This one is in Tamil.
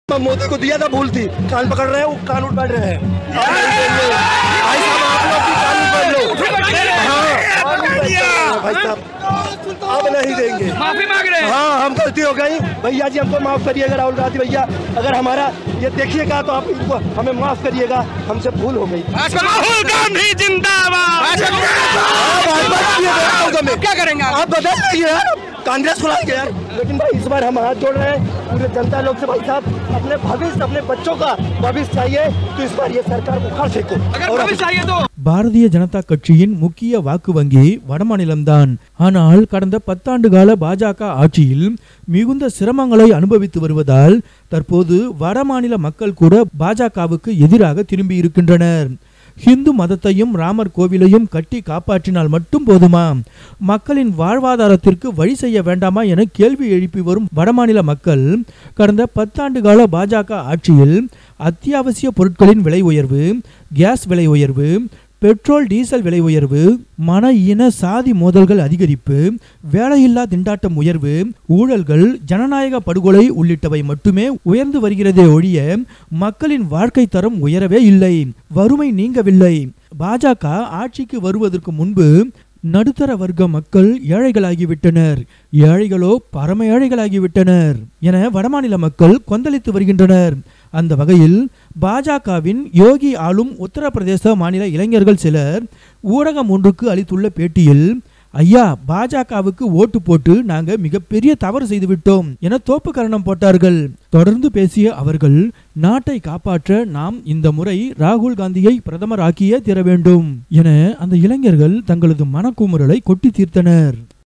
मोदी को दिया था भूल थी, कान पकड़ रहे हैं, वो कान उठ बैठ रहे हैं। भाई साहब आप लोग भी कान पकड़ लो। भाई साहब अब नहीं देंगे, माफी मांग रहे हैं। हाँ हम गलती हो गई भैया जी, हमको माफ करिएगा। राहुल गांधी भैया अगर हमारा ये देखिएगा तो आप इनको हमें माफ करिएगा, हमसे भूल हो गई। राहुल गांधी जिंदाबाद। क्या करेंगे आप बदल रही है यार, कांग्रेस को लाएंगे यार। लेकिन भाई इस बार हम हाथ जोड़ रहे हैं पूरे जनता लोग से। भाई साहब अपने भविष्य, अपने बच्चों का भविष्य चाहिए, तो इस बार ये सरकार को उखाड़ फेंको। अगर भविष्य चाहिए तो பாரதிய ஜனதா கட்சியின் முக்கிய வாக்கு வங்கி வடமாநிலம்தான். ஆனால் கடந்த 10 ஆண்டு கால பாஜக ஆட்சியில் மிகுந்த சிரமங்களை அனுபவித்து வருவதால் தற்போது வடமாநில மக்கள் கூட பாஜகவுக்கு எதிராக திரும்பி இருக்கின்றனர். ஹிந்து மதத்தையும் ராமர் கோவிலையும் கட்டி காப்பாற்றினால் மட்டும் போதுமா? மக்களின் வாழ்வாதாரத்திற்கு வழி செய்ய வேண்டாமா என கேள்வி எழுப்பி வரும் வடமாநில மக்கள் கடந்த 10 ஆண்டு கால பாஜக ஆட்சியில் அத்தியாவசிய பொருட்களின் விலை உயர்வு, கேஸ் விலை உயர்வு, பெட்ரோல் டீசல் விலை உயர்வு, மன இன சாதி மோதல்கள் அதிகரிப்பு, வேலையில்லா திண்டாட்டம் உயர்வு, ஊழல்கள், ஜனநாயக படுகொலை உள்ளிட்டவை மட்டுமே உயர்ந்து வருகிறதே ஒழிய மக்களின் வாழ்க்கை தரம் உயரவே இல்லை, வறுமை நீங்கவில்லை. பாஜக ஆட்சிக்கு வருவதற்கு முன்பு நடுத்தர வர்க்க மக்கள் ஏழைகளாகிவிட்டனர், ஏழைகளோ பரம ஏழைகளாகிவிட்டனர் என வடமாநில மக்கள் கொந்தளித்து வருகின்றனர். அந்த வகையில் பாஜகவின் யோகி ஆளும் உத்தரப்பிரதேச மாநில இளைஞர்கள் சிலர் ஊடகம் ஒன்றுக்கு அளித்துள்ள பேட்டியில், ஐயா பாஜகவுக்கு ஓட்டு போட்டு நாங்க மிகப்பெரிய தவறு செய்துவிட்டோம் என தோப்பு கரணம் போட்டார்கள். தொடர்ந்து பேசிய அவர்கள், நாட்டை காப்பாற்ற நாம் இந்த முறை ராகுல் காந்தியை பிரதமர் ஆக்கியே தீர வேண்டும் என அந்த இளைஞர்கள் தங்களது மனக்குமுறலை கொட்டி தீர்த்தனர்.